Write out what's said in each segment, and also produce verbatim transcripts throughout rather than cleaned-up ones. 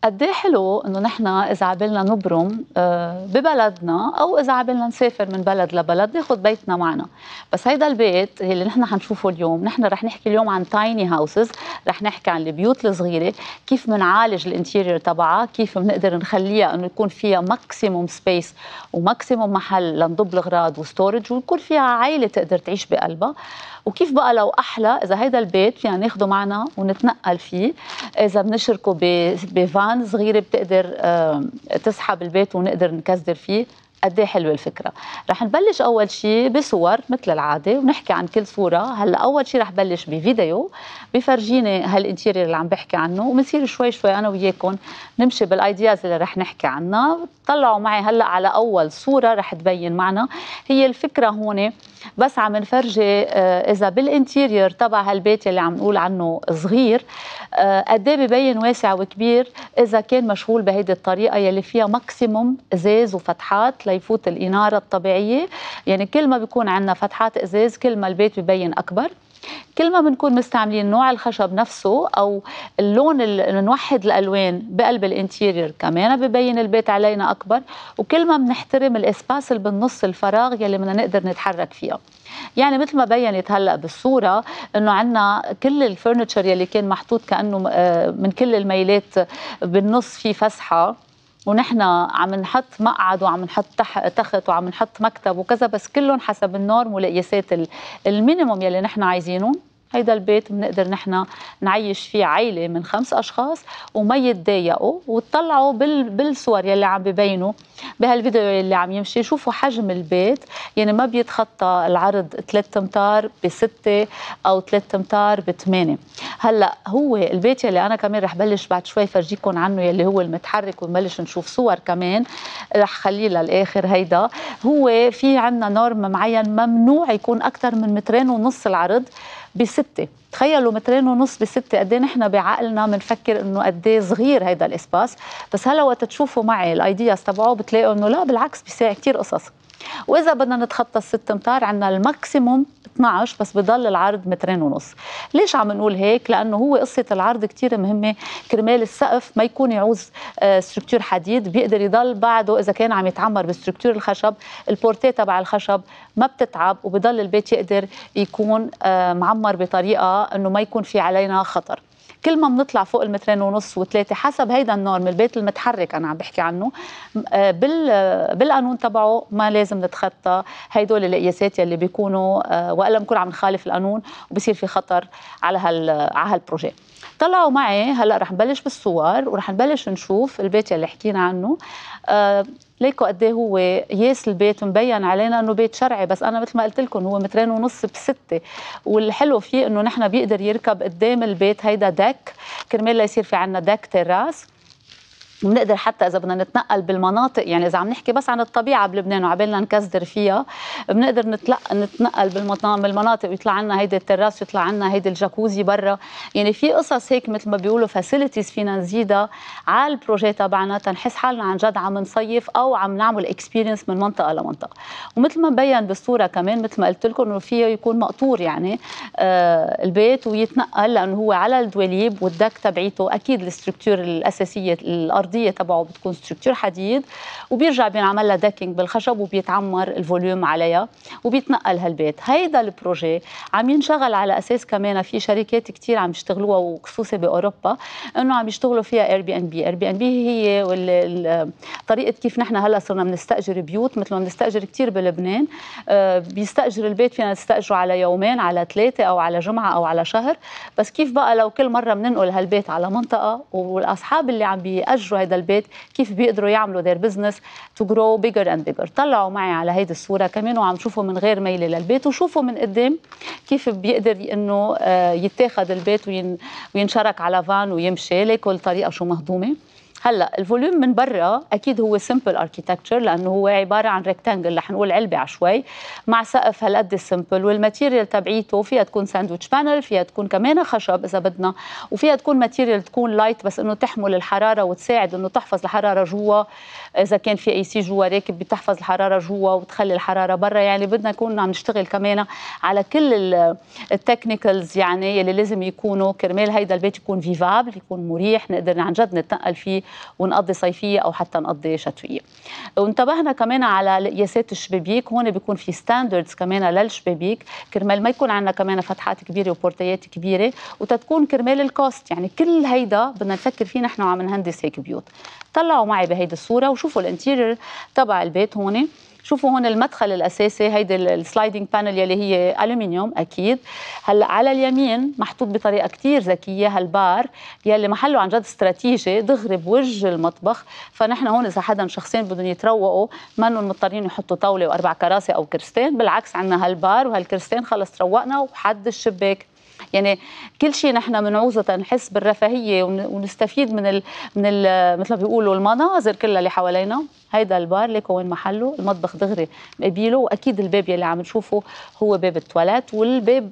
قد ايه حلو انه نحن اذا عبالنا نبرم آه، ببلدنا او اذا عبالنا نسافر من بلد لبلد ناخذ بيتنا معنا. بس هيدا البيت اللي نحن حنشوفه اليوم، نحن رح نحكي اليوم عن تايني هاوسز، رح نحكي عن البيوت الصغيره، كيف بنعالج الانتيريور تبعها، كيف بنقدر نخليها انه يكون فيها ماكسيموم سبيس وماكسيموم محل لنضب الاغراض وستورج، ويكون فيها عائله تقدر تعيش بقلبها. وكيف بقى لو احلى اذا هيدا البيت فينا ناخده معنا ونتنقل فيه، اذا بنشركه بفان صغيره بتقدر تسحب البيت ونقدر نكسر فيه. قد ايه حلوه الفكره. رح نبلش اول شيء بصور مثل العاده ونحكي عن كل صوره. هلا اول شيء رح بلش بفيديو بفرجيني هالانتيريور اللي عم بحكي عنه، وبنصير شوي شوي انا وياكم نمشي بالايدياز اللي رح نحكي عنها. طلعوا معي هلا على اول صوره رح تبين معنا. هي الفكره هون بس عم نفرجي اذا بالانتيريور تبع هالبيت اللي عم نقول عنه صغير قد ايه ببين واسع وكبير اذا كان مشغول بهيدي الطريقه يلي فيها ماكسيموم ازاز وفتحات ليفوت الاناره الطبيعيه. يعني كل ما بيكون عندنا فتحات ازاز كل ما البيت ببين اكبر. كل ما بنكون مستعملين نوع الخشب نفسه او اللون اللي نوحد الالوان بقلب الانتيريور كمان ببين البيت علينا اكبر. وكل ما بنحترم الاسباس اللي بالنص الفراغ يلي بدنا نقدر نتحرك فيها. يعني مثل ما بينت هلا بالصوره انه عندنا كل الفرنتشر يلي كان محطوط كانه من كل الميلات بالنص في فسحه، ونحن عم نحط مقعد وعم نحط تخت وعم نحط مكتب وكذا، بس كلهم حسب النورم والقياسات المينيموم يلي نحن عايزينهم. هيدا البيت بنقدر نحن نعيش فيه عائله من خمس اشخاص وما يتضايقوا. وتطلعوا بالصور يلي عم ببينوا بهالفيديو يلي عم يمشي. شوفوا حجم البيت، يعني ما بيتخطى العرض ثلاثة امتار بستة او ثلاثة امتار بثمانية. هلا هو البيت يلي انا كمان رح بلش بعد شوي فرجيكم عنه يلي هو المتحرك ونبلش نشوف صور كمان، رح خليه للاخر. هيدا هو في عندنا نورم معين، ممنوع يكون اكثر من مترين ونص العرض بستة. تخيلوا مترين ونص بستة قد ايه نحن بعقلنا بنفكر انه قد ايه صغير هيدا الاسباس، بس هلا وقت تشوفوا معي الايدياز تبعه بتلاقوا انه لا بالعكس بيساعد كثير قصص. واذا بدنا نتخطى الست امتار عندنا الماكسيموم اثنعش، بس بضل العرض مترين ونص. ليش عم نقول هيك؟ لانه هو قصه العرض كثير مهمه كرمال السقف ما يكون يعوز ستركتور حديد، بيقدر يضل بعده اذا كان عم يتعمر بستركتور الخشب، البورتيه تبع الخشب ما بتتعب وبضل البيت يقدر يكون معمر بطريقه انه ما يكون في علينا خطر. كل ما بنطلع فوق المترين ونص وثلاثه حسب هيدا النورم البيت المتحرك انا عم بحكي عنه بالقانون تبعه ما لازم نتخطى هيدول القياسات يلي بيكونوا، والا بنكون عم نخالف القانون وبصير في خطر على هال على هالبروجي. طلعوا معي هلا رح نبلش بالصور ورح نبلش نشوف البيت يلي حكينا عنه. آه ليكوا قد ايه هو قياس البيت مبين علينا انه بيت شرعي، بس انا مثل ما قلت لكم هو مترين ونص بستة. والحلو فيه انه نحن بيقدر يركب قدام البيت هيدا دك كرمال ليصير في عنا دك تراس. وبنقدر حتى اذا بدنا نتنقل بالمناطق، يعني اذا عم نحكي بس عن الطبيعه بلبنان وعبالنا نكسدر فيها، بنقدر نتنقل بالمناطق ويطلع عنا هيدي التراس ويطلع عنا هيدي الجاكوزي برا. يعني في قصص هيك مثل ما بيقولوا فاسيلتيز فينا نزيدها على البروجي تبعنا تنحس حالنا عن جد عم نصيف او عم نعمل اكسبيرينس من منطقه لمنطقه. ومثل ما مبين بالصوره كمان مثل ما قلت لكم انه فيه يكون مقطور يعني آه البيت ويتنقل، لانه هو على الدواليب والدك تبعيته اكيد الستركتور الاساسيه الارضيه تبعه بتكون ستركتور حديد، وبيرجع بينعمل لها داكينج بالخشب وبيتعمر الفوليوم عليها وبيتنقل هالبيت. هيدا البروجي عم ينشغل على اساس كمان في شركات كثير عم يشتغلوها وخصوصي باوروبا انه عم يشتغلوا فيها اير بي ان بي. اير بي ان بي هي طريقه كيف نحن هلا صرنا بنستاجر بيوت مثل ما بنستاجر كثير بلبنان. آه بيستاجر البيت فينا نستاجره على يومين على ثلاثه او على جمعه او على شهر. بس كيف بقى لو كل مره بننقل هالبيت على منطقه والاصحاب اللي عم بيأجروا هذا البيت كيف بيقدروا يعملوا their business to grow bigger and bigger. طلعوا معي على هيدي الصورة كمان وعم شوفوا من غير ميلة للبيت، وشوفوا من قدام كيف بيقدر انه يتاخد البيت وينشرك على فان ويمشي. ليكوا الطريقة شو مهضومة. هلا الفوليوم من برا اكيد هو سمبل اركيتكتشر لانه هو عباره عن ريكتانجل رح نقول علبه عشوائي مع سقف هالقد السمبل، والماتيريال تبعيته فيها تكون ساندويتش بانل، فيها تكون كمان خشب اذا بدنا، وفيها تكون ماتيريال تكون لايت بس انه تحمل الحراره وتساعد انه تحفظ الحراره جوا. اذا كان في اي سي جوا راكب بتحفظ الحراره جوا وتخلي الحراره برا. يعني بدنا نكون عم نشتغل كمان على كل التكنيكالز يعني اللي لازم يكونوا كرمال هيدا البيت يكون فيفابل، يكون مريح، نقدر عن جد نتنقل فيه ونقضي صيفيه او حتى نقضي شتويه. وانتبهنا كمان على قياسات الشبابيك، هون بيكون في ستاندردز كمان للشبابيك كرمال ما يكون عندنا كمان فتحات كبيره وبورتيات كبيره، وتتكون كرمال الكوست. يعني كل هيدا بدنا نفكر فيه نحن وعم نهندس هيك بيوت. طلعوا معي بهيدي الصوره وشوفوا الانتيرير تبع البيت. هون شوفوا هون المدخل الاساسي، هيدي السلايدنج بانل يلي هي الومنيوم اكيد. هلا على اليمين محطوط بطريقه كثير ذكيه هالبار يلي محله عن جد استراتيجي دغري بوجه المطبخ. فنحن هون اذا حدا شخصين بدهم يتروقوا منهم مضطرين يحطوا طاوله واربع كراسي او كرستين، بالعكس عندنا هالبار وهالكرستين خلص تروقنا وحد الشباك. يعني كل شيء نحن بنعوزه نحس بالرفاهيه ونستفيد من ال من ال مثل ما بيقولوا المناظر كلها اللي حوالينا. هيدا البار ليكو وين محله، المطبخ دغري مقابله، واكيد الباب يلي عم نشوفه هو باب التواليت، والباب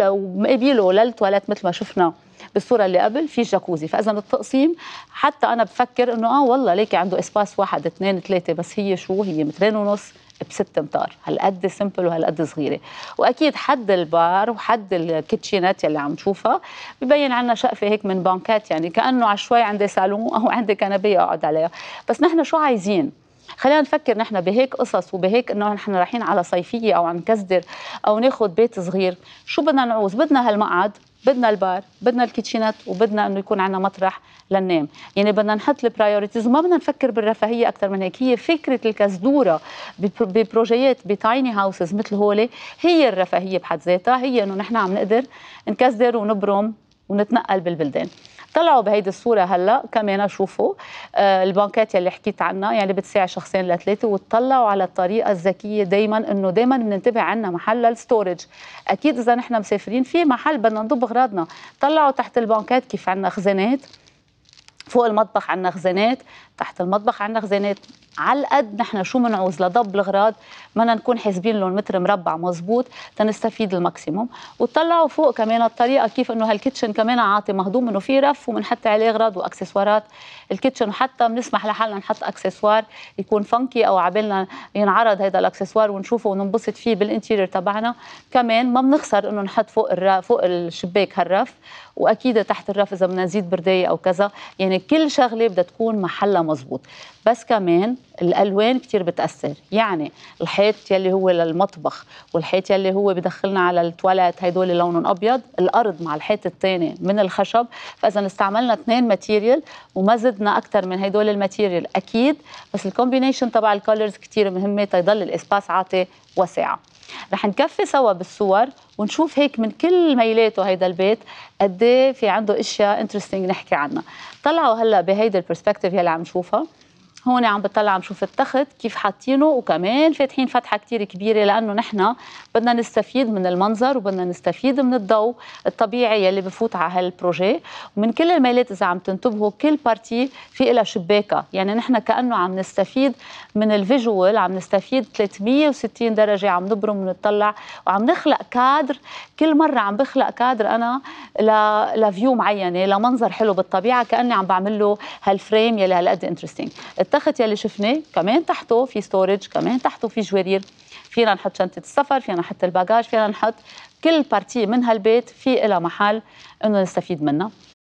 ومقابله للتواليت مثل ما شفنا بالصوره اللي قبل في جاكوزي. فاذا التقسيم حتى انا بفكر انه اه والله ليكي عنده اسباس واحد اثنين ثلاثه، بس هي شو هي مترين ونص بست امتار، هالقد سمبل وهالقد صغيره. واكيد حد البار وحد الكيتشينات يلي عم نشوفها ببين عنا شقفه هيك من بانكات، يعني كانه عشوائي عندي صالون او عندي كنبيه اقعد عليها. بس نحن شو عايزين؟ خلينا نفكر نحن بهيك قصص وبهيك انه نحن رايحين على صيفيه او عم نكسدر او ناخذ بيت صغير. شو بدنا نعوز؟ بدنا هالمقعد، بدنا البار، بدنا الكيتشينات، وبدنا انه يكون عندنا مطرح للنام. يعني بدنا نحط البرايورتيز وما بدنا نفكر بالرفاهيه اكثر من هيك. هي فكره الكزدوره ببروجيات بتايني هاوسز مثل هولي هي الرفاهيه بحد ذاتها، هي انه نحن عم نقدر نكزدر ونبرم ونتنقل بالبلدان. طلعوا بهيدي الصوره هلا كمان شوفوا آه البانكات يلي حكيت عنها، يعني بتساع شخصين لثلاثه. وتطلعوا على الطريقه الذكيه دايما انه دايما بننتبه عنا محل للستورج. اكيد اذا نحن مسافرين في محل بدنا نضب اغراضنا، طلعوا تحت البانكات كيف عندنا خزانات، فوق المطبخ عندنا خزانات، تحت المطبخ عندنا خزانات. على القد نحن شو بنعوز لضب الاغراض بدنا نكون حاسبين لهم متر مربع مزبوط تنستفيد الماكسيموم. وطلعوا فوق كمان الطريقه كيف انه هالكيتشن كمان عاطي مهضوم انه في رف وبنحط عليه اغراض واكسسوارات الكيتشن، وحتى بنسمح لحالنا نحط اكسسوار يكون فانكي او عبالنا ينعرض هذا الاكسسوار ونشوفه وننبسط فيه بالانتيرير تبعنا. كمان ما بنخسر انه نحط فوق الرف فوق الشباك هالرف، واكيد تحت الرف اذا بدنا نزيد بردايه او كذا. يعني كل شغله بدها تكون محلها مزبوط. بس كمان الالوان كثير بتاثر، يعني الحيط يلي هو للمطبخ والحيط يلي هو بدخلنا على التواليت هدول لونهم ابيض، الارض مع الحيط الثاني من الخشب. فاذا استعملنا اثنين ماتيريال وما زدنا اكثر من هدول الماتيريال اكيد، بس الكومبينيشن تبع الكولرز كثير مهمه تيضل الاسباس عاطي واسع. رح نكفي سوا بالصور ونشوف هيك من كل ميلاته هيدا البيت قد ايه في عنده اشياء انترستينج نحكي عنها. طلعوا هلا بهيدا البرسبكتيف يلي عم نشوفها هون، عم بطلع عم شوف التخت كيف حاطينه، وكمان فاتحين فتحه كتير كبيره لانه نحن بدنا نستفيد من المنظر وبدنا نستفيد من الضوء الطبيعي يلي بفوت على هالبروجي. ومن كل الميلات اذا عم تنتبهوا كل بارتي في لها شباكه، يعني نحن كانه عم نستفيد من الفيجوال، عم نستفيد ثلاثمية وستين درجه، عم نبرم ونطلع وعم نخلق كادر. كل مره عم بخلق كادر انا لفيو معينه لمنظر حلو بالطبيعه، كاني عم بعمل له هالفريم يلي هالقد انترستينج. التخت يلي شفناه كمان تحته في ستورج، كمان تحته في جوارير، فينا نحط شنطه السفر، فينا نحط الباجاج، فينا نحط كل بارتي من هالبيت في لها محل انه نستفيد منها.